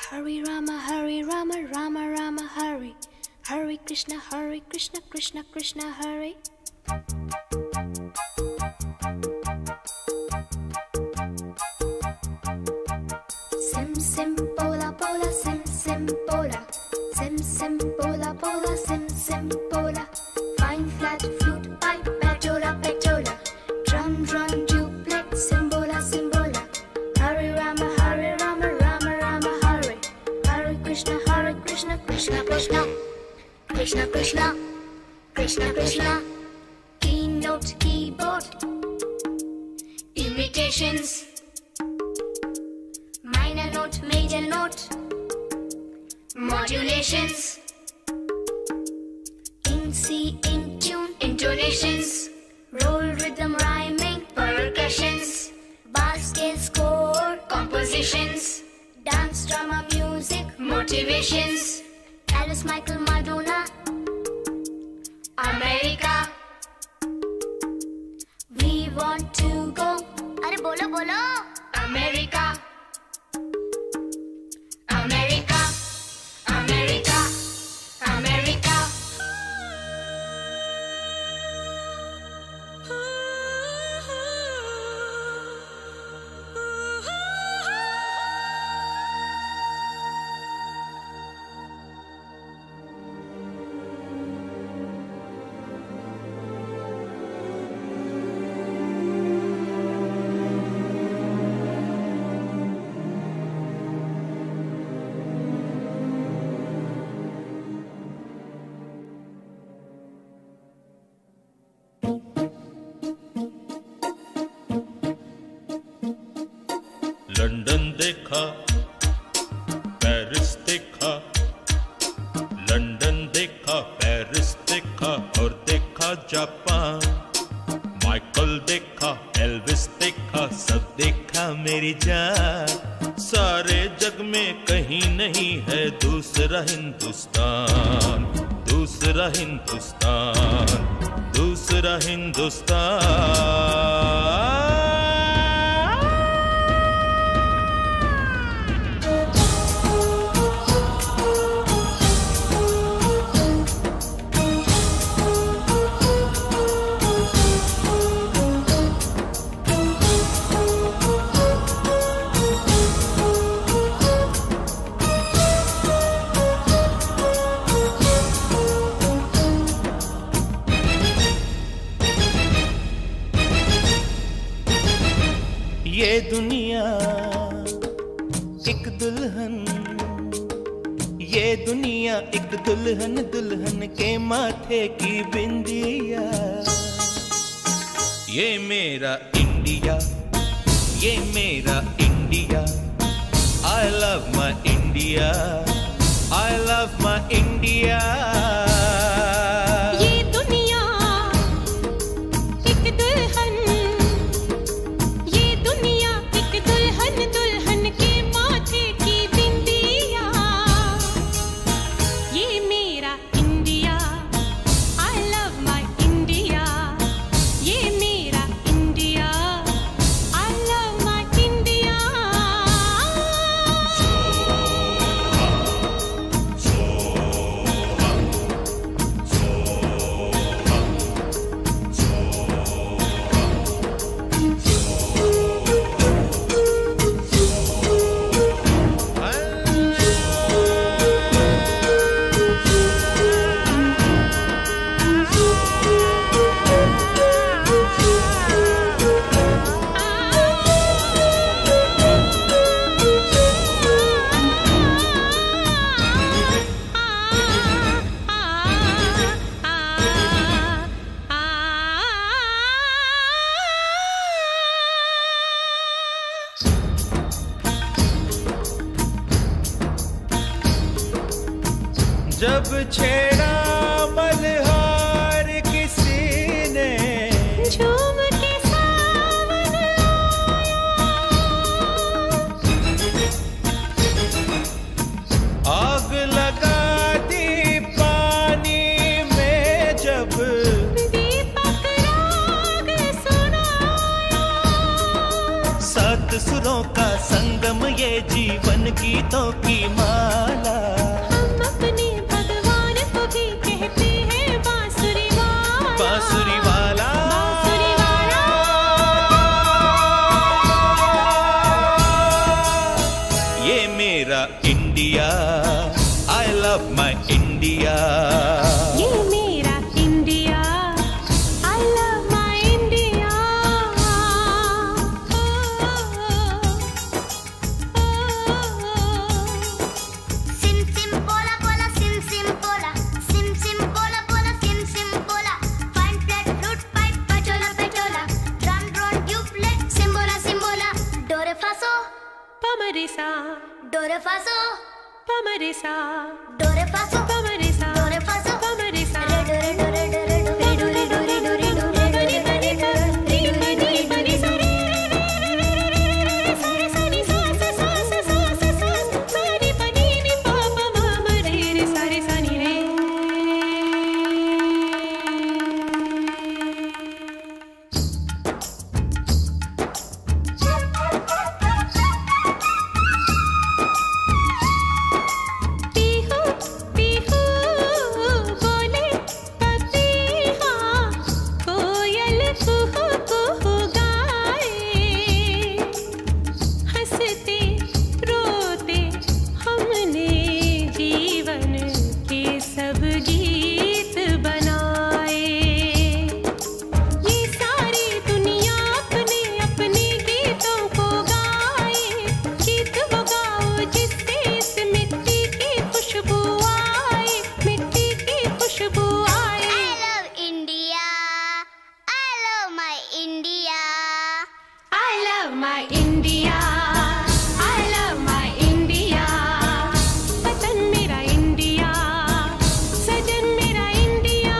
Hare Rama, Rama Rama, Hare. Hare Krishna, Krishna Krishna, Hare. Sim sim pola pola, sim sim pola. Sim sim pola pola, sim sim pola. Fine flat flute pipe, petola petola. Drum drum duplex, simbola simbola. Hare Rama, Rama Rama, Hare. Hare Krishna, Krishna Krishna. Krishna Krishna, Krishna Krishna. Keynote, keyboard, imitations. Minor note, major note, modulations. In C, in tune, intonations. Roll, rhythm, rhyming, percussions. Bass, scale, score, compositions. Dance, drama, music, motivations. Alice, Michael, Madonna, America. We want to go. Arey bolo bolo. America. America. America. America. London देखा, Paris देखा, London देखा, Paris देखा और देखा Japan. Michael देखा, Elvis देखा, सब देखा मेरी जान। सारे जग में कहीं नहीं है दूसरा हिंदुस्तान, दूसरा हिंदुस्तान, दूसरा हिंदुस्तान। ये दुनिया एक दुल्हन, ये दुनिया एक दुल्हन, दुल्हन के माथे की बिंदिया। ये मेरा इंडिया, ये मेरा India. I love my India, I love my India। जब छेड़ा मल्हार किसी ने, झूम के सावन आग लगा दी पानी में, जब दीपक राग सुनाया। सात सुरों का संगम ये जीवन गीतों की माला। हम अपने भगवान को भी कहते हैं बांसुरी वाला, बांसुरी वाला, बांसुरी वाला। ये मेरा India, I love my India। ये मेरा India, I love my India। Sim sim bola bola, sim sim bola, sim sim bola bola, sim sim bola. Fine flat flute pipe, pachola pachola, drum drone duplet, simbola simbola. Do re fa so, पमरिसा, do re fa so, पमरिसा, do re fa so, पमरिसा, do re fa so, पमरिसा। re do re do re do re do re do re do re do re do re do re do re do re do re do re do पीहू पीहू बोले पपीहा, कोयल कुहू कुहू गाए। हंसते रोते हमने जीवन के सब गीत बनाए। ये सारी दुनिया अपने अपने गीतों को गाए। गीत वो गाओ जिससे इस मिट्टी की खुशबू आए, मिट्टी की खुशबू आए। I love India. I love my India. I love my India, I love my India। वतन मेरा इंडिया, सजन मेरा इंडिया।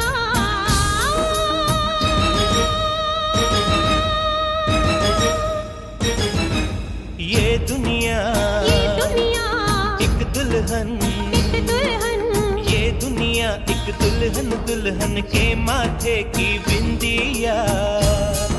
ये दुनिया ये दुनिया एक दुल्हन, एक दुल्हन, ये दुनिया एक दुल्हन, दुल्हन के माथे की बिंदिया।